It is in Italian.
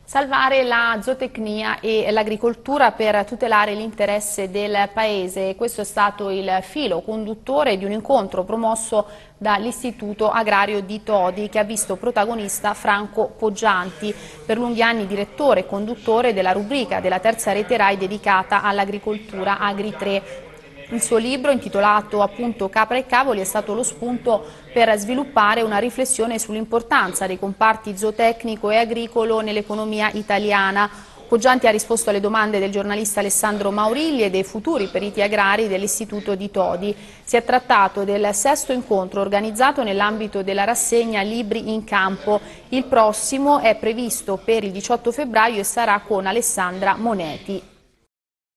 Salvare la zootecnia e l'agricoltura per tutelare l'interesse del Paese. Questo è stato il filo conduttore di un incontro promosso dall'Istituto Agrario di Todi, che ha visto protagonista Franco Poggianti, per lunghi anni direttore e conduttore della rubrica della terza rete Rai dedicata all'agricoltura Agri 3. Il suo libro, intitolato appunto Capra e Cavoli, è stato lo spunto per sviluppare una riflessione sull'importanza dei comparti zootecnico e agricolo nell'economia italiana. Poggianti ha risposto alle domande del giornalista Alessandro Maurilli e dei futuri periti agrari dell'Istituto di Todi. Si è trattato del sesto incontro organizzato nell'ambito della rassegna Libri in Campo. Il prossimo è previsto per il 18 febbraio e sarà con Alessandra Moneti.